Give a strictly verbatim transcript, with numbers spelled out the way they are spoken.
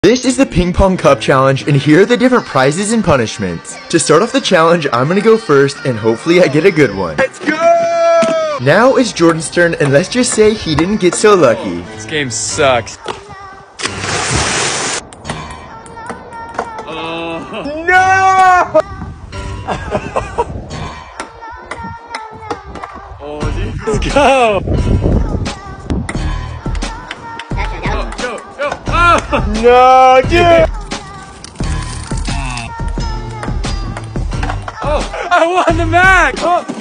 This is the Ping Pong Cup Challenge, and here are the different prizes and punishments. To start off the challenge, I'm gonna go first, and hopefully I get a good one. Let's go! Now it's Jordan's turn, and let's just say he didn't get so lucky. This game sucks. Oh. No! Oh, dude. Let's go! Go, go, go! Oh! No, dude! Oh, I won the match! Oh.